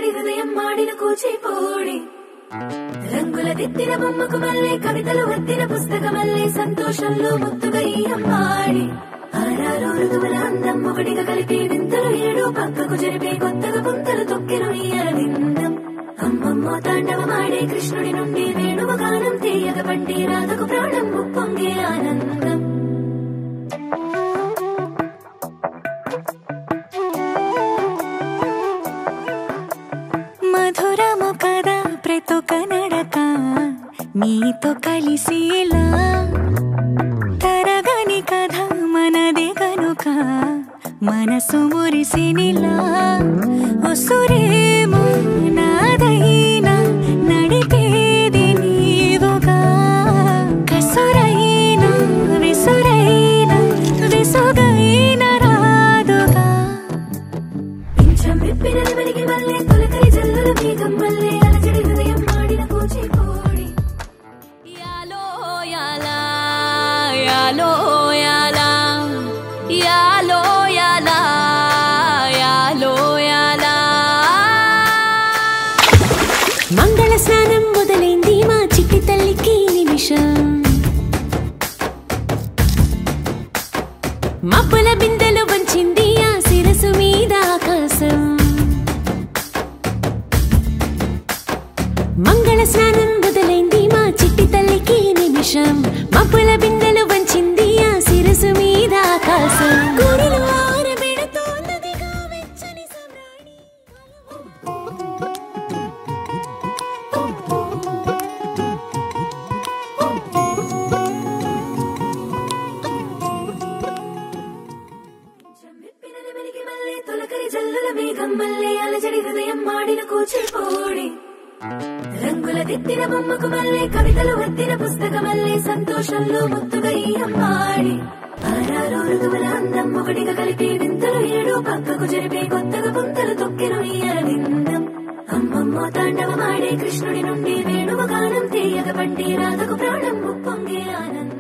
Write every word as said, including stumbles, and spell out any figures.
అలజడి హృదయం మాడిన కూచిపూడి రంగుల దిద్దిన బొమ్మకు మల్లే కవితలు వద్దిన పుస్తకమల్లే సంతోషంలో ముద్దుగా ఈ అమ్మాడి ఆరారు ఋతువుల అందం ఒకటిగా కలిపి వింతలు ఏడు పక్కకు జరిపే కొత్తగా పుంతలు తొక్కిన ఈయల విందం అమ్మమ్మో తాండవమాడే కృష్ణుడి నుండి వేణువ గానం తీయగ పండి రాధకు ప్రాణం ఉప్పొంగే ఆనందం మధురము కదా ప్రతి ఒక్క నడక నీతో కలిసేలా తరగని కథ మనదే కనుక మనసు మురిసినిలా ఒసురేమో నాదైనా నడిపేది నీవుగా కసురైనా విసురైనా విసుగైన రాదుగా పింఛం విప్పిన వెలిగి మల్లే తొలకరి జల్లుల మేఘం మల్లే అలజడి హృదయం మాడిన కూచిపూడి యాలో యాలా యాలో యాలా యాలో యాలా యాలో యాలా మంగళ స్నానం మొదలైంది మా చిట్టి తల్లికి నిమిషం మబ్బుల బిందెలు వంచింది ఆ శిరసు మీద ఆకాశం మంగళ స్నానం మొదలైంది మా చిట్టి తల్లికి నిమిషం మబ్బుల బిందెలు వంచింది ఆ శిరసు మీద ఆకాశం గుడిలో ఆరబెడుతోందిగా వెచ్చని సమ్రాణి పింఛం విప్పిన వెలిగి మల్లే తొలకరి జల్లుల మేఘం మల్లే అలజడి హృదయం మాడిన కూచిపూడి రంగుల దిద్దిన బొమ్మకు మల్లే కవితలు వద్దిన పుస్తకమల్లే సంతోషంలో ముద్దుగా ఈ అమ్మాడి ఆరారు ఋతువుల అందం ఒకటిగా కలిపి వింతలు ఏడు పక్కకు జరిపే కొత్తగా పుంతలు తొక్కిన ఈయల విందం అమ్మమ్మో తాండవమాడే కృష్ణుడి నుండి వేణువ గానం తీయగ పండి రాధకు ప్రాణం ఉప్పొంగే ఆనందం